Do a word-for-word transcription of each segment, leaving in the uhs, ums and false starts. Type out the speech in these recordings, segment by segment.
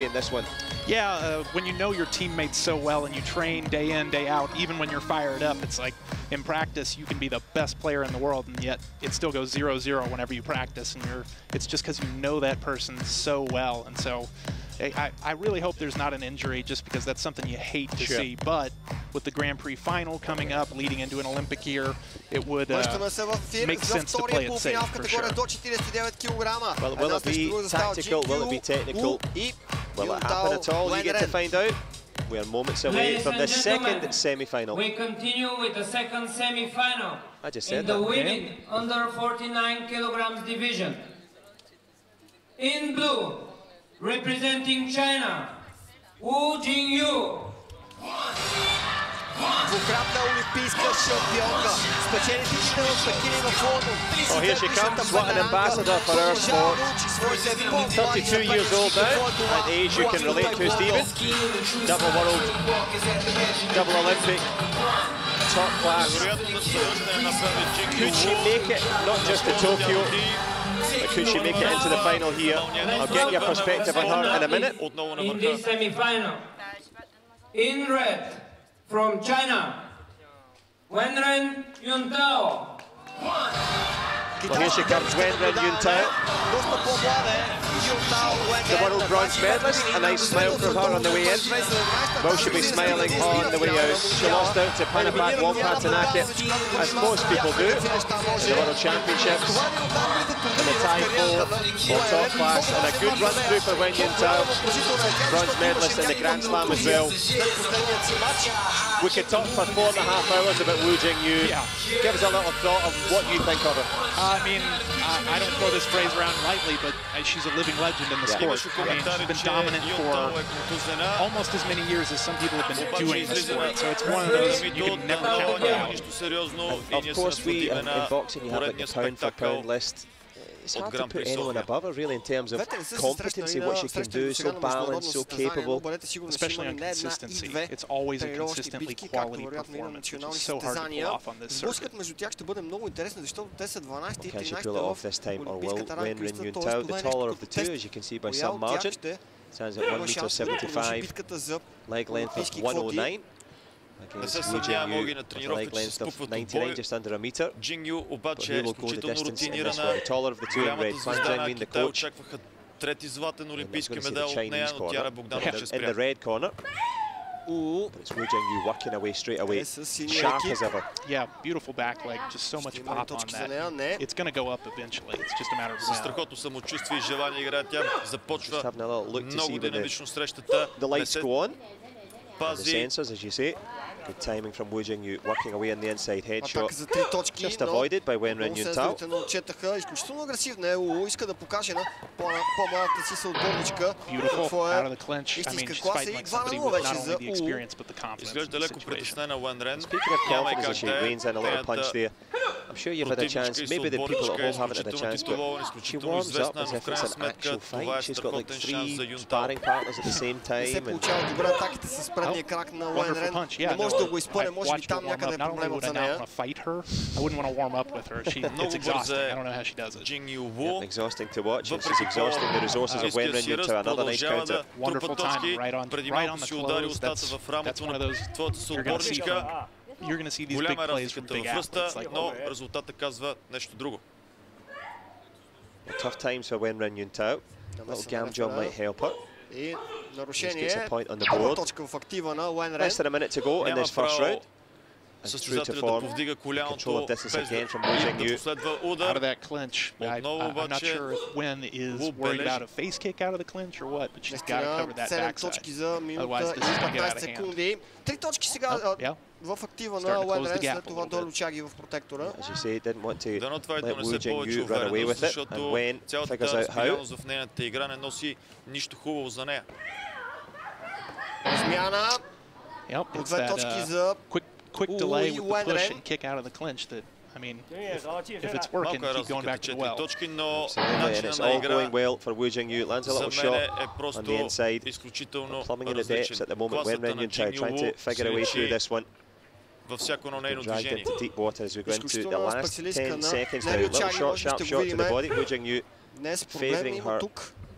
in this one. Yeah, uh, when you know your teammates so well and you train day in, day out, even when you're fired up, it's like in practice you can be the best player in the world, and yet it still goes zero zero whenever you practice, and you're it's just because you know that person so well. And so I, I really hope there's not an injury, just because that's something you hate to sure. see. But with the Grand Prix final coming up, leading into an Olympic year, it would uh, make sense to play it safe, for sure. Well, will it be tactical? Will it be technical? Will it happen at all? You get to find out. We are moments away Ladies from the second semi semi-final. We continue with the second semi-final. I just said in the that. women Okay. under forty-nine kilograms division. In blue, representing China, Wu Jingyu. Двукратна олимпийска шампионка. Спечели титлите в Пекин и в Лондон. Oh, here she comes. What an ambassador for our sport. thirty-two years old now, at age you can relate to, Stephen. Double world, double Olympic, top class. Could she make it, not just to Tokyo, but could she make it into the final here? I'll get your perspective on her in a minute. In this semi-final, in red, from China, Wenren Yuntao. Well, here she comes, Wenren Yuntao, the world bronze medalist. A nice smile from her on the way in. Will she be smiling on the way out? She lost out to Panapat Wongpatanake, as most people do, in the World Championships. In the tie four, or top class, and a good run through for Wen Yuntao, bronze medalist in the Grand Slam as well. We could talk for four and a half hours about Wu Jingyu. Yeah. Give us a little thought of what you think of her. I mean, uh, I don't throw this phrase around lightly, but uh, she's a living legend in the Yeah. sport. I mean, she's been dominant for almost as many years as some people have been doing the sport. So it's one of those you can never count her out. And of course, we in, in boxing, you have like the pound for pound list. It's hard to put anyone above her, really, in terms of competency, what she can do, so balanced, so capable. Especially on consistency. It's always a consistently quality performance, which is so hard to pull off on this circuit. Well, can she pull it off this time, or will Wenren Yuntao, the taller of the two, as you can see by some margin, stands at one meter seventy-five, leg length of one oh nine. Against Wu Jingyu with a leg length of ninety-nine, just under a metre. But who will go the distance in this one? The taller of the two in red, Fan Zhengmin, the coach. And I'm going to see the Chinese corner. In the red corner. But it's Wu Jingyu working away straight away, sharp as ever. Yeah, beautiful back leg, just so much pop on that. It's going to go up eventually, it's just a matter of when. Just having a little look to see when the, the lights go on. And the sensors, as you say. Good timing from Wu Jingyu, working away on the inside headshot. Just avoided by Wenren Yuntao. Beautiful, out of the clinch. I mean, she's fighting like somebody with not only the experience, but the confidence in the situation. Speaking of confidence, as she reins in a little punch there, I'm sure you've had a chance, maybe the people at home haven't had a chance, but she warms up as if it's an actual fight. She's got like three sparring partners at the same time. And oh, wonderful punch, yeah. No, I've watched her warm up. Not only would I not want to fight her, I wouldn't want to warm up with her. She, it's exhausting. I don't know how she does it. Yeah, exhausting to watch, and she's exhausting the resources of Wenren Yuntao. Another nice counter. Wonderful timing, right on, right on the close. That's, that's one of those you're going to see from, you're going to see these big plays from big athletes. Like, но резултатът казва нещо друго. Tough times for Wenren Yuntao. A little gam job might help her. Just gets a point on the board. Less than a minute to go in this first round. And true to form, control of distance again from Wu Jingyu. Out of that clinch. I, I, I'm not sure if Wen is worried about a face kick out of the clinch or what, but she's got to cover that backside. Otherwise, this is going to get out of hand. Oh, yeah. В актива на Уенрен, след това долу чаги в протектора. As you say, didn't want to let Wu Jingyu run away with it, and Wen figures out how. В нейната игра не носи нищо хубаво за нея. Смяна. Yep, it's that uh, quick, quick delay with the push and kick out of the clinch that, I mean, if, if it's working, keep going back to the well. Absolutely, and it's all going well for Wu Jingyu. Lands a little shot on the inside, plumbing in the depths at the moment. Wenren Yuntao trying to figure a way through this one. Dragged into deep water as we go into the last ten seconds now. Little short, sharp shot to the body. Wu Jingyu favouring her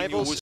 rivals.